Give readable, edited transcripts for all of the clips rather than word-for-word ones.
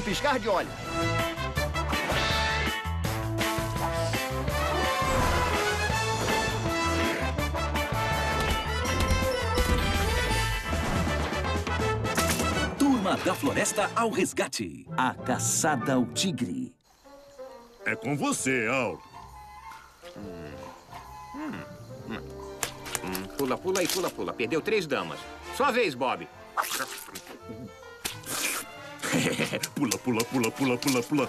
piscar de olhos. Turma da Floresta ao resgate. A caçada ao tigre. É com você, Al. Pula, pula e pula, pula. Perdeu 3 damas. Sua vez, Bob. Pula, pula, pula, pula, pula, pula.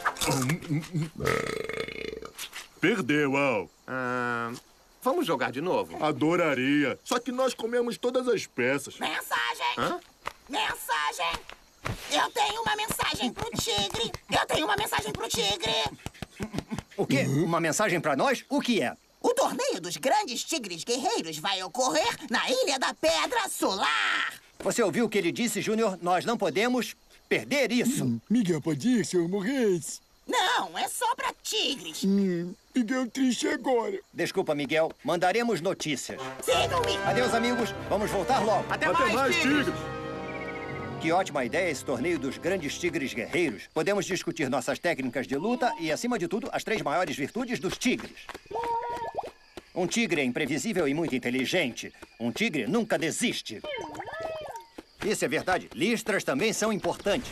Perdeu, Al. Vamos jogar de novo? Adoraria. Só que nós comemos todas as peças. Mensagem! Hã? Mensagem! Eu tenho uma mensagem pro tigre! Eu tenho uma mensagem pro tigre! O quê? Uma mensagem pra nós? O que é? O torneio dos grandes tigres guerreiros vai ocorrer na Ilha da Pedra Solar! Você ouviu o que ele disse, Júnior? Nós não podemos perder isso. Miguel pode ir, Sr. Morris. Não, é só pra tigres! Miguel triste agora. Desculpa, Miguel. Mandaremos notícias. Sigam-me! Adeus, amigos. Vamos voltar logo. Até mais, tigres! Que ótima ideia esse torneio dos grandes tigres guerreiros. Podemos discutir nossas técnicas de luta e, acima de tudo, as 3 maiores virtudes dos tigres. Um tigre é imprevisível e muito inteligente. Um tigre nunca desiste. Isso é verdade. Listras também são importantes.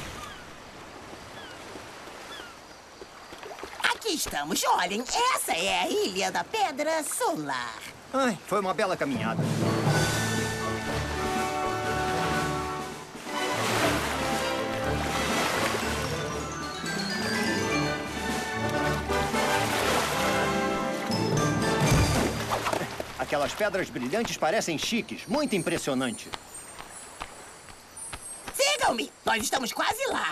Aqui estamos, olhem, essa é a Ilha da Pedra Solar. Ai, foi uma bela caminhada. Aquelas pedras brilhantes parecem chiques. Muito impressionante. Sigam-me! Nós estamos quase lá.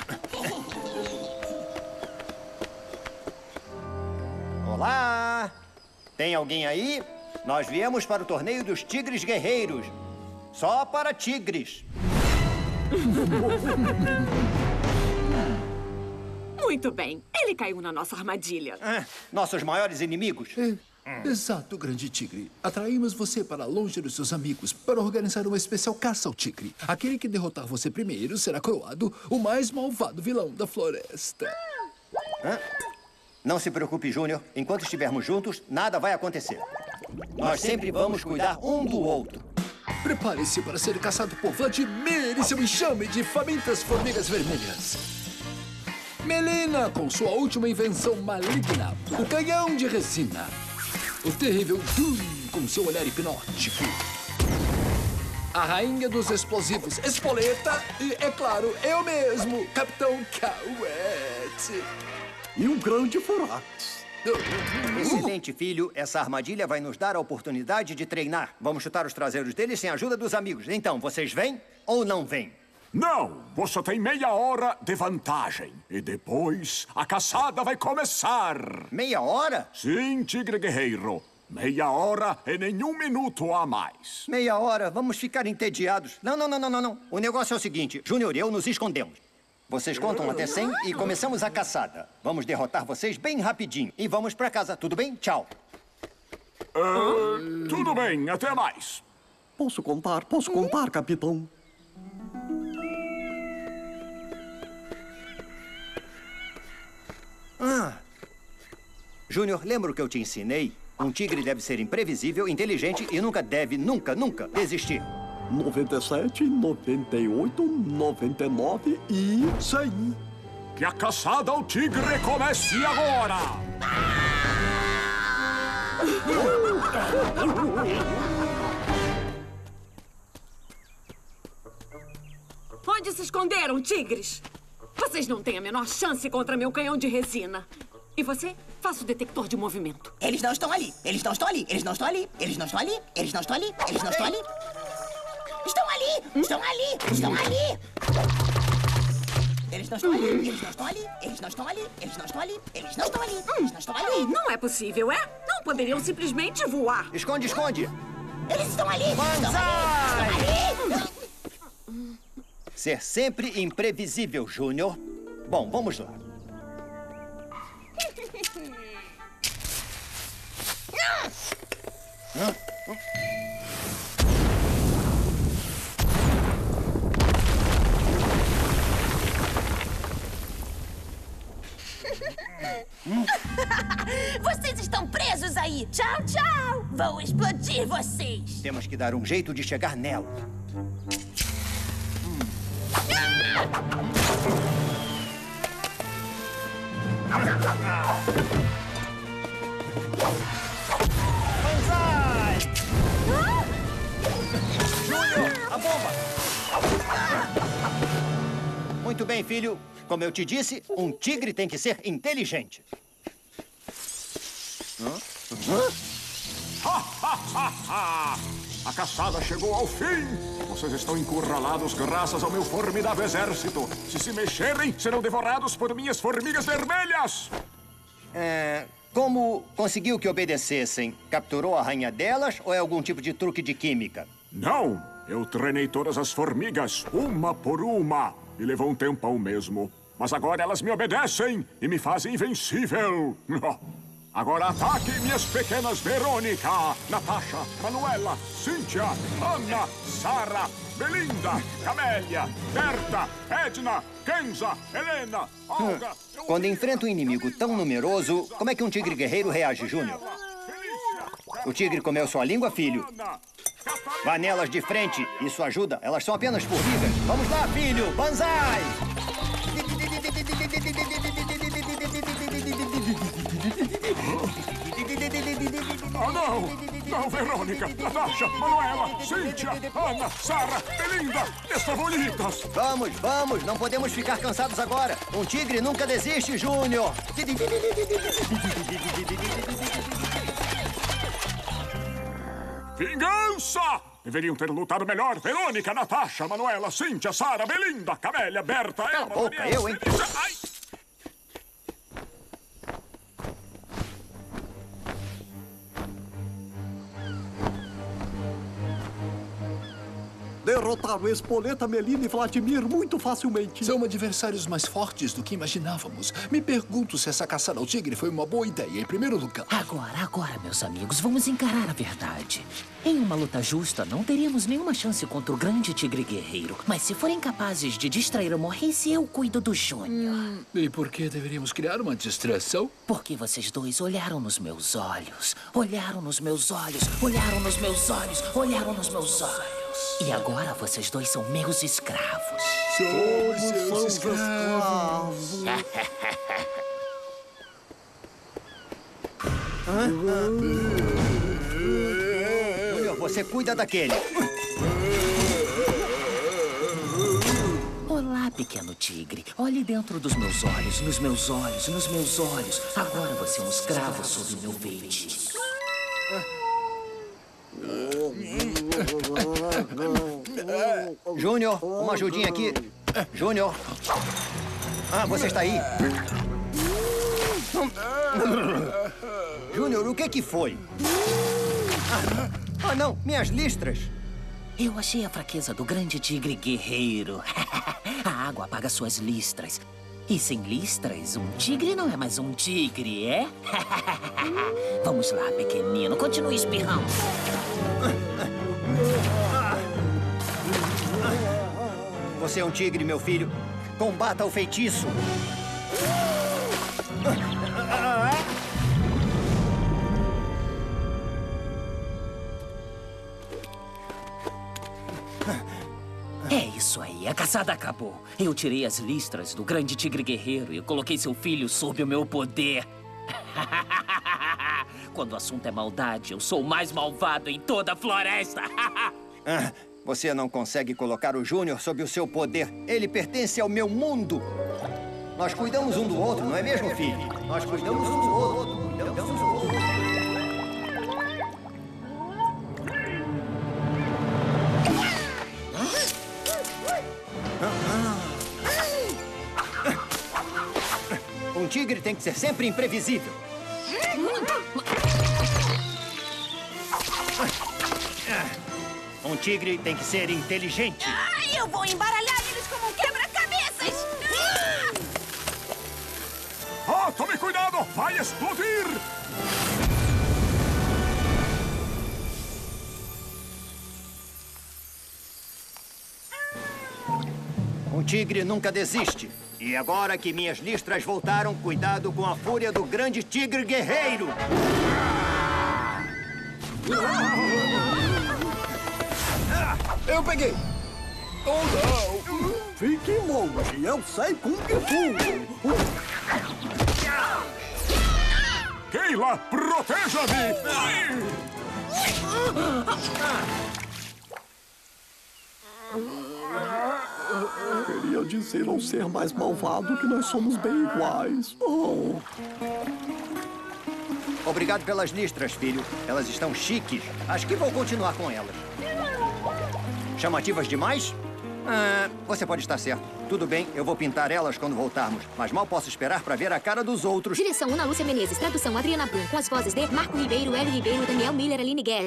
Olá! Tem alguém aí? Nós viemos para o torneio dos tigres guerreiros. Só para tigres. Muito bem. Ele caiu na nossa armadilha. Nossos maiores inimigos. Exato, grande tigre. Atraímos você para longe dos seus amigos para organizar uma especial caça ao tigre. Aquele que derrotar você primeiro será coroado o mais malvado vilão da floresta. Não se preocupe, Júnior. Enquanto estivermos juntos, nada vai acontecer. Nós sempre vamos cuidar um do outro. Prepare-se para ser caçado por Vladimir e seu enxame de famintas formigas vermelhas. Melina, com sua última invenção maligna, o canhão de resina. O terrível Doom, com seu olhar hipnótico. A rainha dos explosivos, Espoleta. E, é claro, eu mesmo, Capitão Cowet. E um grande Forax. Excelente, filho. Essa armadilha vai nos dar a oportunidade de treinar. Vamos chutar os traseiros deles sem a ajuda dos amigos. Então, vocês vêm ou não vêm? Não, você tem meia hora de vantagem. E depois a caçada vai começar. Meia hora? Sim, tigre guerreiro. Meia hora e nenhum minuto a mais. Meia hora? Vamos ficar entediados. Não. O negócio é o seguinte. Júnior e eu nos escondemos. Vocês contam até 100 e começamos a caçada. Vamos derrotar vocês bem rapidinho. E vamos pra casa, tudo bem? Tchau. Tudo bem, até mais. Posso contar, capitão. Júnior, lembra o que eu te ensinei? Um tigre deve ser imprevisível, inteligente e nunca deve, nunca desistir. 97, 98, 99 e 100. Que a caçada ao tigre comece agora! Onde se esconderam, tigres? Vocês não têm a menor chance contra meu canhão de resina. E você? Faça o detector de movimento. Eles não estão ali. Eles não estão ali. Eles não estão ali. Eles não estão ali. Eles não estão ali. Eles não estão ali. Estão ali. Estão ali. Estão ali. Eles não estão ali. Eles não estão ali. Eles não estão ali. Eles não estão ali. Eles não estão ali. Eles não estão ali. Não é possível, é? Não poderiam simplesmente voar. Esconde. Eles estão ali. Banzai! Estão ali. Ser sempre imprevisível, Júnior. Bom, vamos lá. Vocês estão presos aí! Tchau, tchau! Vou explodir vocês! Temos que dar um jeito de chegar nela. Banzai! Júnior, a bomba! Muito bem, filho. Como eu te disse, um tigre tem que ser inteligente. A caçada chegou ao fim! Vocês estão encurralados graças ao meu formidável exército. Se mexerem, serão devorados por minhas formigas vermelhas! Como conseguiu que obedecessem? Capturou a rainha delas ou é algum tipo de truque de química? Não! Eu treinei todas as formigas, uma por uma. E levou um tempão mesmo. Mas agora elas me obedecem e me fazem invencível. Agora ataque minhas pequenas Verônica, Natasha, Manuela, Cíntia, Ana, Sara, Belinda, Camélia, Berta, Edna, Kenza, Helena, Olga... Quando enfrenta um inimigo tão numeroso, como é que um tigre guerreiro reage, Júnior? O tigre comeu sua língua, filho. Vá nelas de frente. Isso ajuda. Elas são apenas formigas. Vamos lá, filho. Banzai! Oh, não! Não, Verônica, Natasha, Manuela, Cíntia, Ana, Sara, Belinda, minhas favoritas! Vamos, vamos! Não podemos ficar cansados agora. Um tigre nunca desiste, Júnior! Vingança! Deveriam ter lutado melhor. Verônica, Natasha, Manuela, Cíntia, Sara, Belinda, Camélia, Berta, Cala a Emma, boca, Daniela, eu, hein? Ai! Derrotaram Espoleta, Melina e Vladimir muito facilmente. São adversários mais fortes do que imaginávamos. Me pergunto se essa caçada ao tigre foi uma boa ideia, em primeiro lugar. Agora, meus amigos, vamos encarar a verdade. Em uma luta justa, não teríamos nenhuma chance contra o grande tigre guerreiro. Mas se forem capazes de distrair o Morrice, eu cuido do Júnior. E por que deveríamos criar uma distração? Porque vocês dois olharam nos meus olhos. Olharam nos meus olhos. Olharam nos meus olhos. Olharam nos meus olhos. E agora vocês dois são meus escravos. Somos seus escravos. Júnior, você cuida daquele. Olá, pequeno tigre. Olhe dentro dos meus olhos, nos meus olhos, nos meus olhos. Agora você é um escravo sob o meu feitiço. Júnior, uma ajudinha aqui. Júnior. Ah, você está aí? Júnior, o que foi? Ah, não, minhas listras. Eu achei a fraqueza do grande tigre guerreiro. A água apaga suas listras. E sem listras, um tigre não é mais um tigre, é? Vamos lá, pequenino. Continue espirrando. Você é um tigre, meu filho. Combata o feitiço. É isso aí, a caçada acabou. Eu tirei as listras do grande tigre guerreiro e coloquei seu filho sob o meu poder. Quando o assunto é maldade, eu sou o mais malvado em toda a floresta. Você não consegue colocar o Júnior sob o seu poder. Ele pertence ao meu mundo. Nós cuidamos um do outro, não é mesmo, filho? Nós cuidamos um do outro. Cuidamos um do outro. Um tigre tem que ser sempre imprevisível. Um tigre tem que ser inteligente. Eu vou embaralhar eles como um quebra-cabeças! Tome cuidado! Vai explodir! Um tigre nunca desiste. E agora que minhas listras voltaram, cuidado com a fúria do grande tigre guerreiro. Eu peguei! Oh, não! Fique longe, eu sei Kung Fu. Keila, proteja-me! Queria dizer não ser mais malvado, que nós somos bem iguais. Oh. Obrigado pelas listras, filho. Elas estão chiques. Acho que vou continuar com elas. Chamativas demais? Você pode estar certo. Tudo bem, eu vou pintar elas quando voltarmos. Mas mal posso esperar para ver a cara dos outros. Direção: Ana Lúcia Menezes. Tradução: Adriana Brum. Com as vozes de Marco Ribeiro, Hélio Ribeiro, Daniel Miller, Aline Guerra.